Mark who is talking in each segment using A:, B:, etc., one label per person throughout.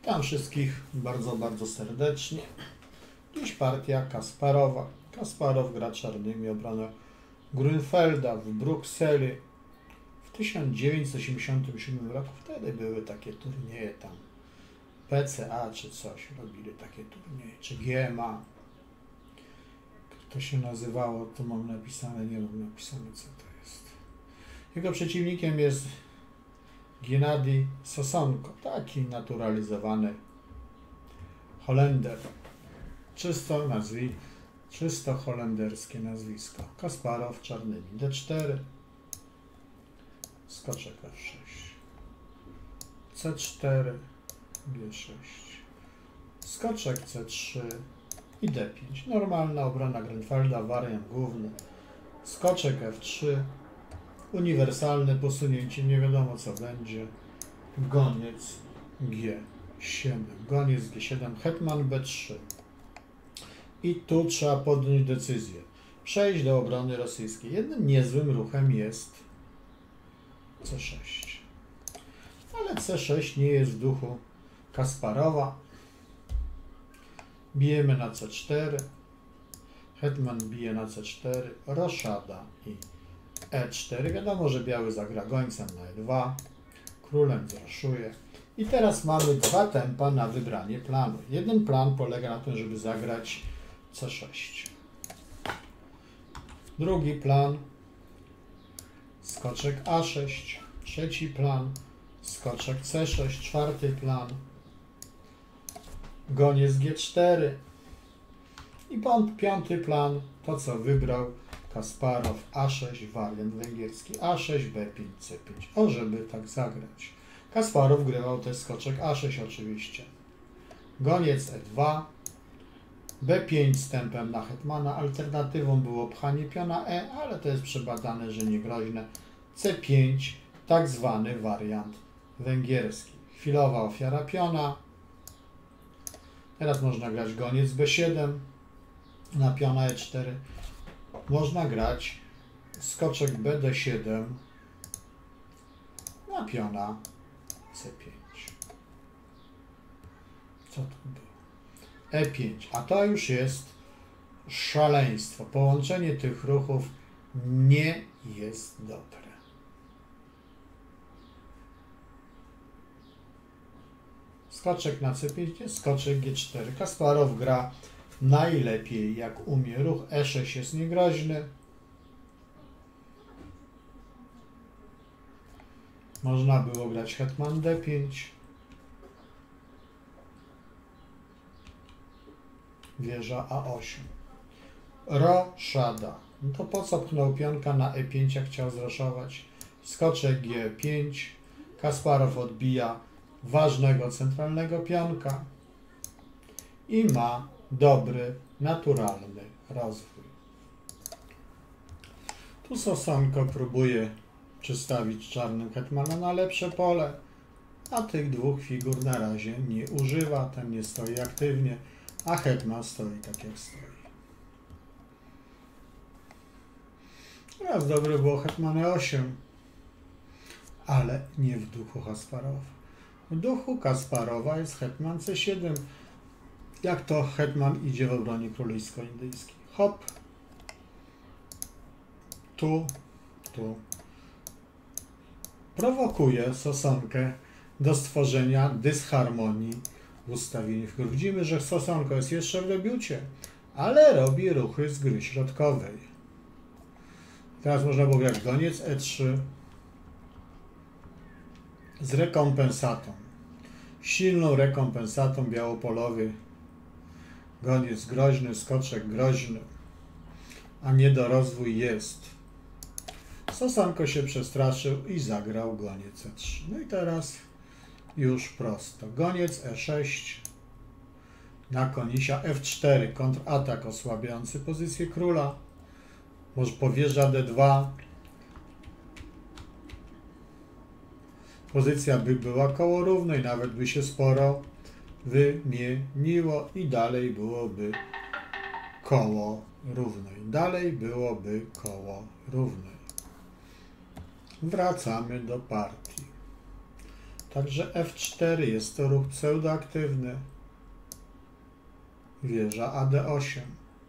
A: Witam wszystkich bardzo, bardzo serdecznie. Dziś partia Kasparowa. Kasparow gra czarnymi obroną Grünfelda w Brukseli. W 1987 roku wtedy były takie turnieje tam. PCA czy coś robili takie turnieje, czy GMA. To się nazywało, to mam napisane, nie mam napisane co to jest. Jego przeciwnikiem jest Gennady Sosonko, taki naturalizowany Holender. Czysto holenderskie nazwisko. Kasparow czarnymi D4, skoczek F6, C4, G6, skoczek C3 i D5. Normalna obrona Grünfelda, wariant główny. Skoczek F3, uniwersalne posunięcie, nie wiadomo co będzie. Goniec G7. Goniec G7, hetman B3. I tu trzeba podjąć decyzję. Przejść do obrony rosyjskiej. Jednym niezłym ruchem jest C6. Ale C6 nie jest w duchu Kasparowa. Bijemy na C4. Hetman bije na C4. Roszada i E4. Wiadomo, że biały zagra gońcem na E2. Królem zraszuje. I teraz mamy dwa tempa na wybranie planu. Jeden plan polega na tym, żeby zagrać C6. Drugi plan skoczek A6. Trzeci plan skoczek C6. Czwarty plan goniec G4. I piąty plan, to co wybrał Kasparow, A6, wariant węgierski, A6, B5, C5. O, żeby tak zagrać. Kasparow grywał też skoczek A6 oczywiście. Goniec E2, B5 z tempem na hetmana. Alternatywą było pchanie piona E, ale to jest przebadane, że niegroźne. C5, tak zwany wariant węgierski. Chwilowa ofiara piona. Teraz można grać goniec B7 na piona E4. Można grać skoczek BD7 na piona C5. Co tu było? E5. A to już jest szaleństwo. Połączenie tych ruchów nie jest dobre. Skoczek na C5, skoczek G4. Kasparow gra najlepiej jak umie. Ruch E6 jest niegroźny. Można było grać hetman D5. Wieża A8. Roszada. No to po co pchnął pionka na E5, jak chciał zroszować? Skoczek G5. Kasparow odbija ważnego centralnego pionka i ma dobry, naturalny rozwój. Tu Sosonko próbuje przystawić czarnym hetmana na lepsze pole, a tych dwóch figur na razie nie używa. Ten nie stoi aktywnie, a hetman stoi tak jak stoi. Teraz dobre było hetman E8, ale nie w duchu Kasparowa. W duchu Kasparowa jest hetman C7. Jak to hetman idzie w obronie królewsko-indyjskiej? Hop. Tu. Prowokuje Sosonkę do stworzenia dysharmonii w ustawieniu figur. Widzimy, że Sosonko jest jeszcze w debiucie, ale robi ruchy z gry środkowej. Teraz można było grać goniec E3 z rekompensatą. Silną rekompensatą białopolowy. Goniec groźny, skoczek groźny, a niedorozwój jest. Sosonko się przestraszył i zagrał goniec E3. No i teraz już prosto. Goniec E6 na konisia F4. Kontratak osłabiający pozycję króla. Może powierza D2. Pozycja by była koło równej, nawet by się sporo wymieniło i dalej byłoby koło równej. Wracamy do partii. Także F4 jest to ruch pseudoaktywny. Wieża AD8.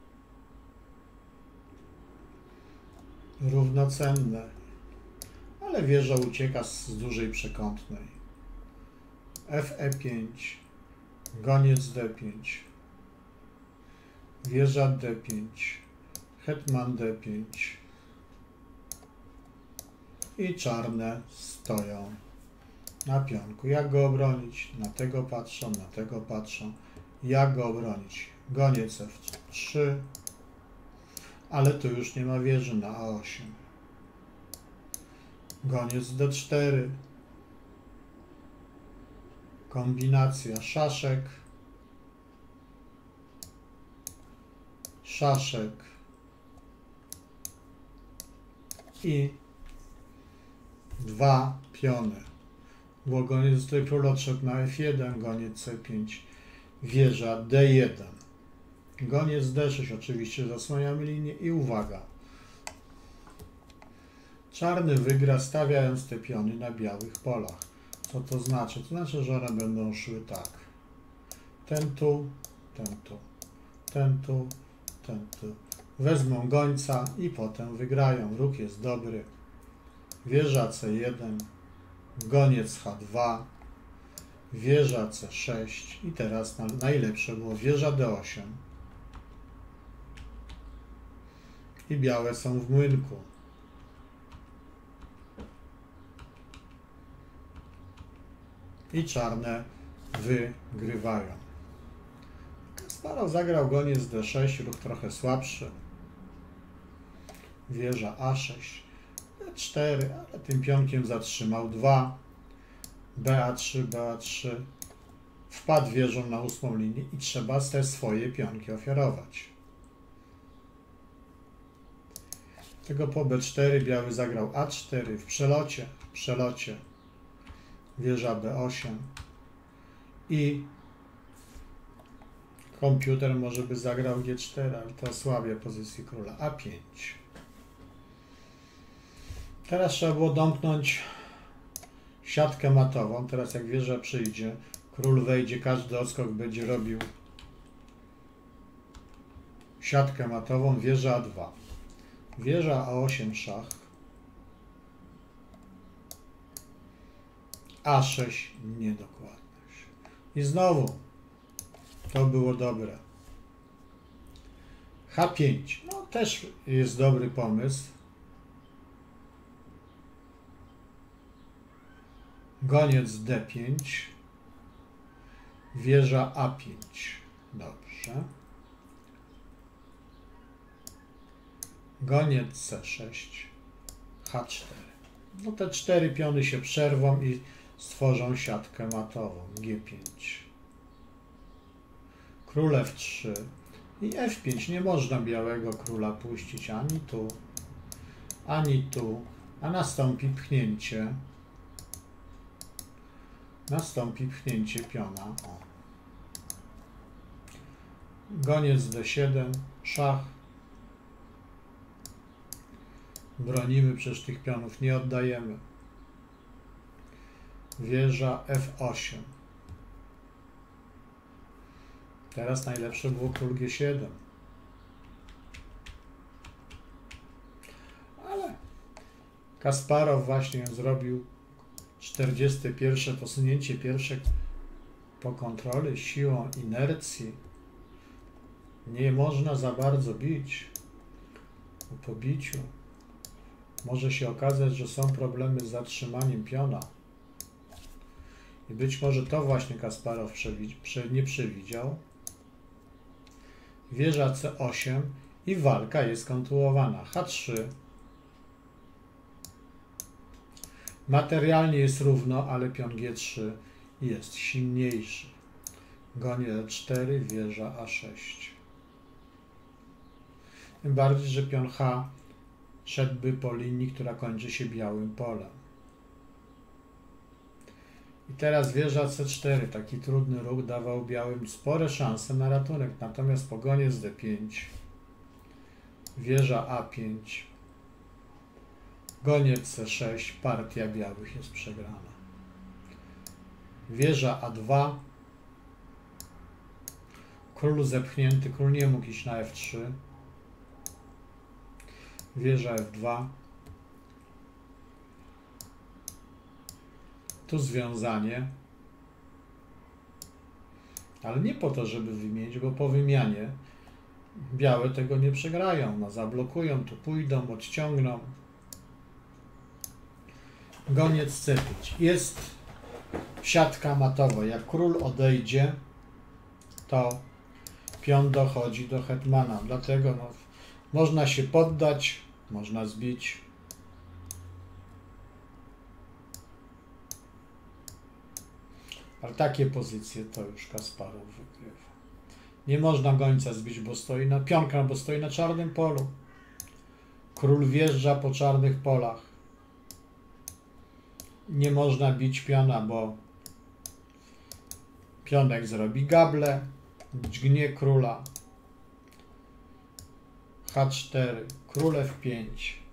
A: Równocenne. Ale wieża ucieka z dużej przekątnej. FE5. Goniec D5. Wieża D5. Hetman D5. I czarne stoją na pionku. Jak go obronić? Na tego patrzą, na tego patrzą. Jak go obronić? Goniec F3. Ale tu już nie ma wieży na A8. Goniec D4. Kombinacja szaszek. Szaszek. I dwa piony. Bo goniec tutaj król odszedł na F1, goniec C5, wieża D1. Goniec D6, oczywiście zasłaniamy linię i uwaga. Czarny wygra, stawiając te piony na białych polach. Co to znaczy? To znaczy, że one będą szły tak. Ten tu, ten tu, ten tu, ten tu. Wezmą gońca i potem wygrają. Ruch jest dobry. Wieża C1, goniec H2, wieża C6 i teraz najlepsze było wieża D8 i białe są w młynku. I czarne wygrywają. Kasparow zagrał goniec D6, ruch trochę słabszy. Wieża A6, B4, ale tym pionkiem zatrzymał 2. BA3, BA3. Wpadł wieżą na 8 linię i trzeba te swoje pionki ofiarować. Tego po B4 biały zagrał A4 w przelocie. Wieża B8 i komputer może by zagrał G4, ale to osłabia pozycję króla. A5. Teraz trzeba było domknąć siatkę matową. Teraz jak wieża przyjdzie, król wejdzie, każdy odskok będzie robił siatkę matową. Wieża A2. Wieża A8 szach. A6 niedokładność. I znowu to było dobre. H5. No też jest dobry pomysł. Goniec D5. Wieża A5. Dobrze. Goniec C6. H4. No te 4 piony się przerwą i stworzą siatkę matową. G5. Król F3 i F5. Nie można białego króla puścić ani tu, ani tu, a nastąpi pchnięcie. Nastąpi pchnięcie piona. O. Goniec D7, szach. Bronimy, przecież tych pionów nie oddajemy. Wieża F8. Teraz najlepsze było król G7. Ale Kasparow właśnie zrobił 41. posunięcie pierwsze po kontroli siłą inercji. Nie można za bardzo bić. Po biciu może się okazać, że są problemy z zatrzymaniem piona. I być może to właśnie Kasparow nie przewidział. Wieża C8 i walka jest kontynuowana. H3. Materialnie jest równo, ale pion G3 jest silniejszy. Goniec E4, wieża A6. Tym bardziej, że pion H szedłby po linii, która kończy się białym polem. I teraz wieża C4, taki trudny ruch, dawał białym spore szanse na ratunek, natomiast po goniec D5, wieża A5, goniec C6, partia białych jest przegrana. Wieża A2. Król zepchnięty, król nie mógł iść na F3. Wieża F2. Tu związanie. Ale nie po to, żeby wymienić, bo po wymianie białe tego nie przegrają. No, zablokują, tu pójdą, odciągną. Goniec C5. Jest siatka matowa. Jak król odejdzie, to pion dochodzi do hetmana. Dlatego no, można się poddać, można zbić. Ale takie pozycje to już Kasparow wygrywa. Nie można gońca zbić, bo stoi na pionka, bo stoi na czarnym polu. Król wjeżdża po czarnych polach. Nie można bić piona, bo pionek zrobi gable, dźgnie króla. H4, król F5.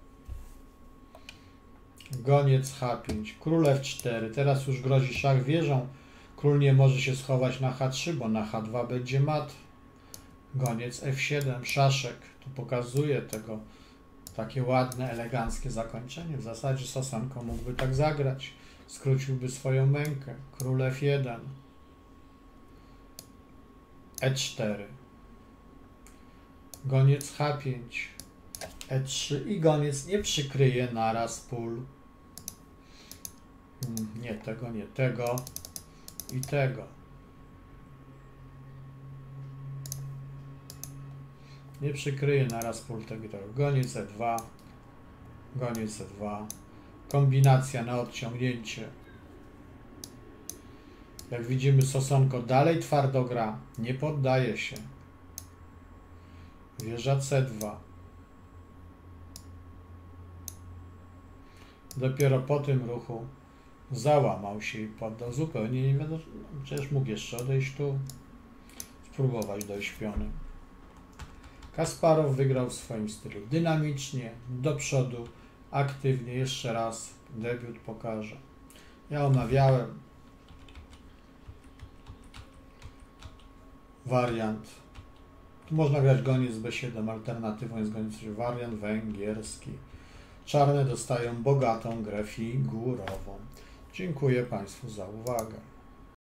A: Goniec H5, król F4. Teraz już grozi szach wieżą. Król nie może się schować na H3, bo na H2 będzie mat. Goniec F7, szaszek. Tu pokazuje tego takie ładne, eleganckie zakończenie. W zasadzie Sosanko mógłby tak zagrać. Skróciłby swoją mękę. Król F1. E4. Goniec H5. E3 i goniec nie przykryje naraz pól. Nie tego, nie tego i tego. Nie przykryje naraz pól tego i tego. Goniec E2. Goniec E2. Kombinacja na odciągnięcie. Jak widzimy, Sosonko dalej twardo gra. Nie poddaje się. Wieża C2. Dopiero po tym ruchu załamał się i poddał. Zupełnie nie wiadomo. Przecież mógł jeszcze odejść tu. Spróbować dojść pionem. Kasparow wygrał w swoim stylu. Dynamicznie, do przodu, aktywnie. Jeszcze raz debiut pokaże. Ja omawiałem wariant. Tu można grać goniec B7. Alternatywą jest goniec, wariant węgierski. Czarne dostają bogatą grę figurową. Dziękuję Państwu za uwagę.